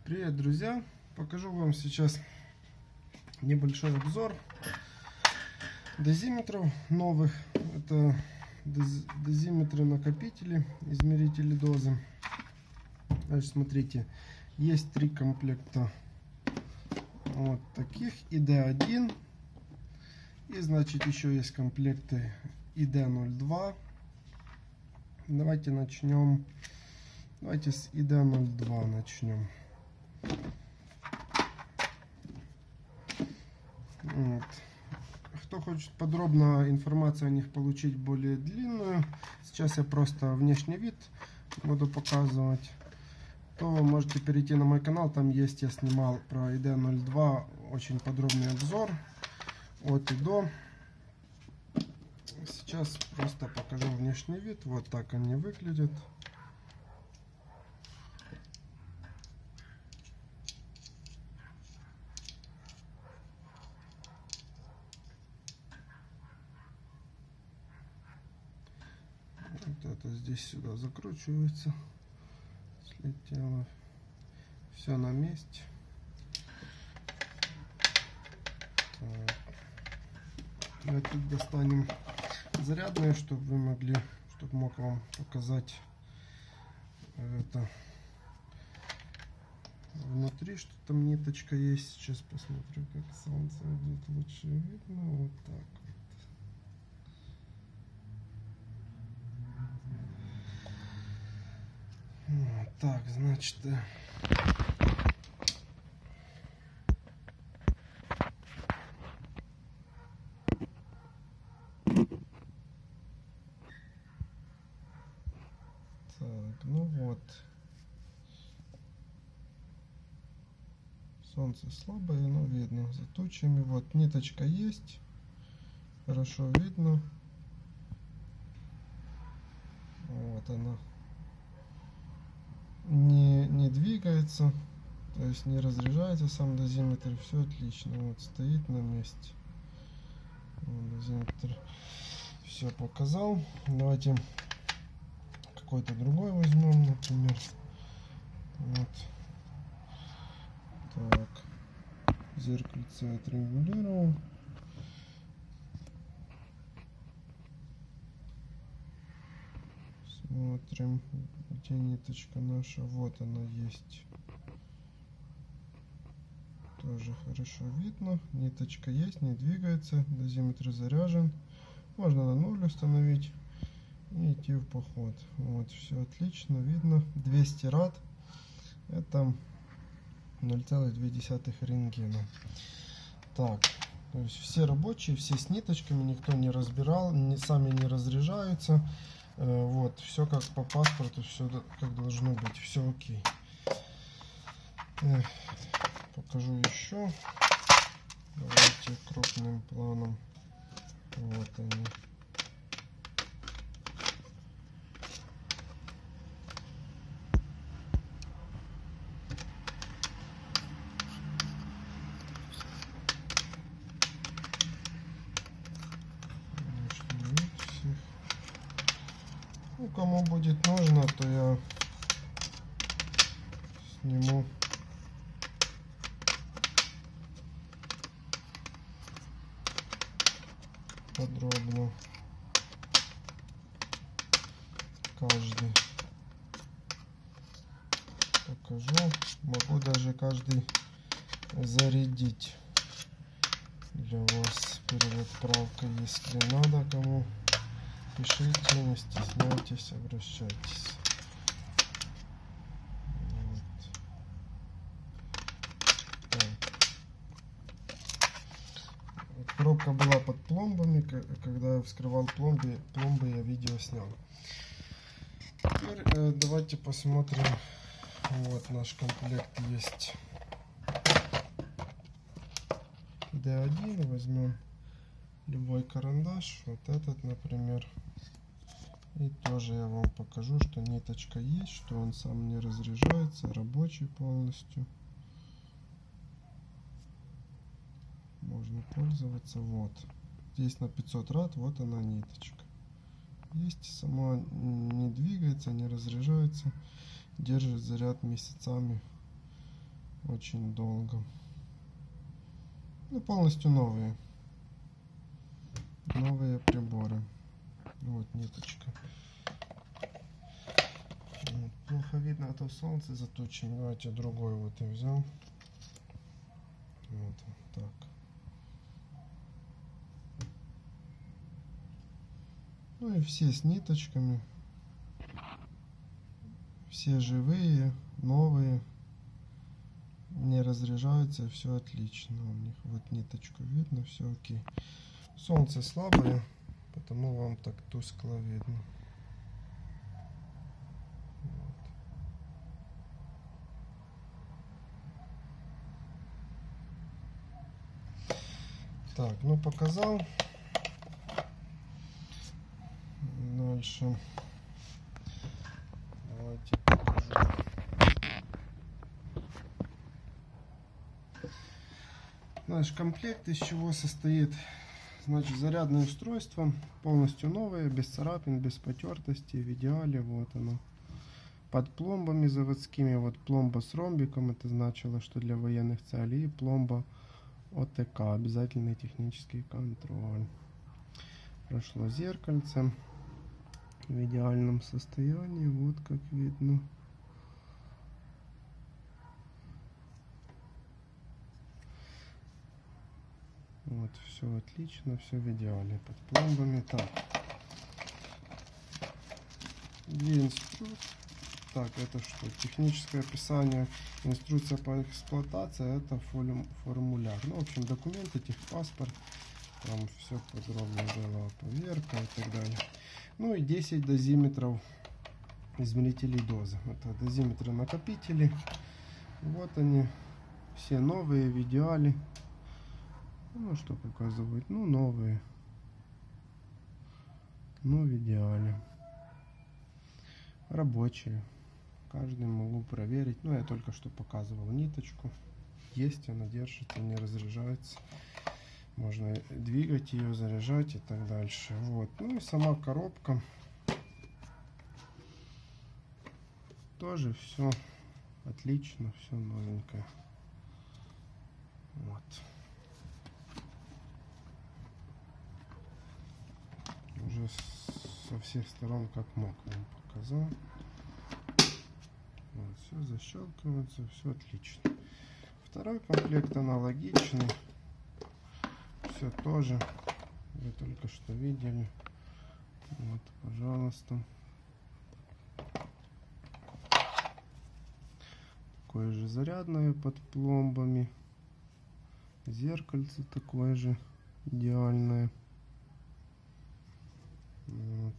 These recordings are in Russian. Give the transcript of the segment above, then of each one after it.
Привет, друзья! Покажу вам сейчас небольшой обзор дозиметров новых. Это дозиметры-накопители, измерители дозы. Значит, смотрите, есть 3 комплекта вот таких ID1. И значит еще есть комплекты ID02. Давайте начнем. Давайте с ID02 начнем. Вот. Кто хочет подробно информацию о них получить более длинную, сейчас я просто внешний вид буду показывать, то можете перейти на мой канал, там есть, я снимал про ID02 очень подробный обзор от и до. Сейчас просто покажу внешний вид, вот так они выглядят. Вот это здесь сюда закручивается, слетело, все на месте. Так. Давайте достанем зарядную, чтобы вы могли, чтобы мог вам показать это внутри, что там ниточка есть. Сейчас посмотрю, как солнце будет лучше видно. Вот так вот. Так, значит, так, ну вот, солнце слабое, но видно за тучами. Вот ниточка есть, хорошо видно. Вот она. Не двигается, то есть не разряжается сам дозиметр, все отлично, вот стоит на месте. Вот, дозиметр все показал. Давайте какой-то другой возьмем, например. Вот. Так, зеркальце отрегулировал. Смотрим, где ниточка наша. Вот она есть. Тоже хорошо видно. Ниточка есть, не двигается. Дозиметр заряжен. Можно на 0 установить и идти в поход. Вот, все отлично видно. 200 рад. Это 0,2 рентгена. Так, то есть все рабочие, все с ниточками, никто не разбирал, сами не разряжаются. Вот, все как по паспорту, все как должно быть, все окей. Покажу еще. Давайте крупным планом. Вот они. Ну, кому будет нужно, то я сниму подробно каждый. Покажу. Могу даже каждый зарядить для вас перед отправкой. Если надо кому, пишите, не стесняйтесь, обращайтесь. Вот. Коробка была под пломбами, когда я вскрывал пломбы я видео снял. Теперь давайте посмотрим. Вот наш комплект есть. D1, возьмем любой карандаш, вот этот, например, и тоже я вам покажу, что ниточка есть, что он сам не разряжается, рабочий полностью, можно пользоваться. Вот здесь на 500 рад, вот она ниточка есть, сама не двигается, не разряжается, держит заряд месяцами. очень долго. Ну, полностью новые приборы. Вот ниточка. Вот, плохо видно, а то солнце заточено. Давайте другой вот я взял. Вот так. Ну и все с ниточками. Все живые, новые. Не разряжаются, все отлично у них. Вот ниточку видно, все окей. Солнце слабое, потому вам так тускло видно. Вот. Так, ну показал. Дальше. Давайте покажу. Наш комплект из чего состоит? Значит, зарядное устройство полностью новое, без царапин, без потертостей, в идеале. Вот оно. Под пломбами заводскими. Вот пломба с ромбиком, это значило, что для военных целей. И пломба ОТК, обязательный технический контроль. Прошло зеркальце в идеальном состоянии, вот как видно. Вот, все отлично, все в идеале под пломбами. Так, для инструкции. Так, это что? Техническое описание, инструкция по эксплуатации, это формуляр. Ну, в общем, документы, техпаспорт, там все подробно было, поверка и так далее. Ну и 10 дозиметров измерителей дозы. Это дозиметры накопители. Вот они, все новые, в идеале. Ну, что показывают? Ну, новые. Ну, в идеале. Рабочие. Каждый могу проверить. Ну, я только что показывал ниточку. Есть, она держится, не разряжается. Можно двигать ее, заряжать и так дальше. Вот. Ну и сама коробка. Тоже все отлично, все новенькое. Вот. Уже со всех сторон как мог вам показал. Вот, все защелкивается, все отлично. Второй комплект аналогичный. Все тоже. Вы только что видели. Вот, пожалуйста. Такое же зарядное под пломбами. Зеркальце такое же идеальное. Вот.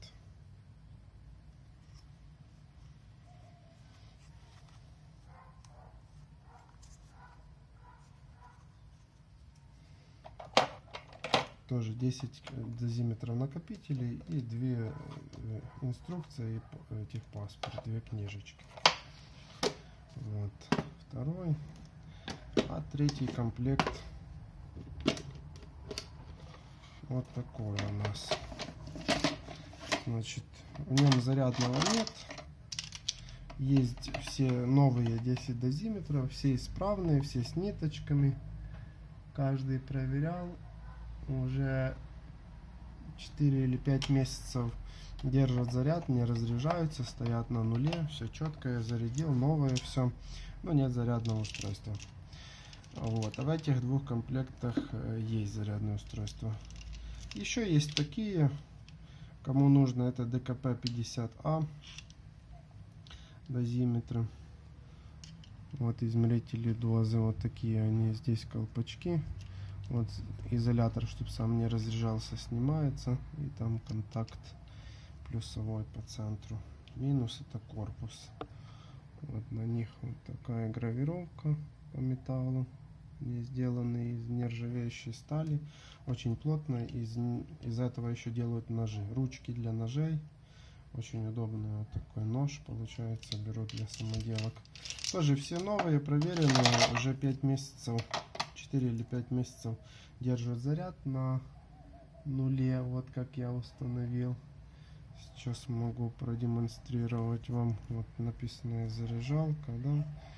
Тоже 10 дозиметров накопителей и 2 инструкции и техпаспорт, 2 книжечки. Вот второй. А третий комплект вот такой у нас. Значит, в нем зарядного нет. Есть все новые 10 дозиметров, все исправные, все с ниточками. Каждый проверял. Уже 4 или 5 месяцев держат заряд, не разряжаются, стоят на нуле. Все четко, я зарядил, новое все. Но нет зарядного устройства. Вот. А в этих двух комплектах есть зарядное устройство. Еще есть такие, кому нужно, это ДКП-50А дозиметры. Вот измерители дозы, вот такие они, здесь колпачки. Вот изолятор, чтобы сам не разряжался, снимается. И там контакт плюсовой по центру. Минус это корпус. Вот на них вот такая гравировка по металлу. Они сделаны из нержавеющей стали. Очень плотно. Из этого еще делают ножи. Ручки для ножей. Очень удобный вот такой нож получается. Беру для самоделок. Тоже все новые, проверенные. Уже 5 месяцев. 4 или 5 месяцев держат заряд на нуле. Вот как я установил. Сейчас могу продемонстрировать вам. Вот написано заряжалка, да.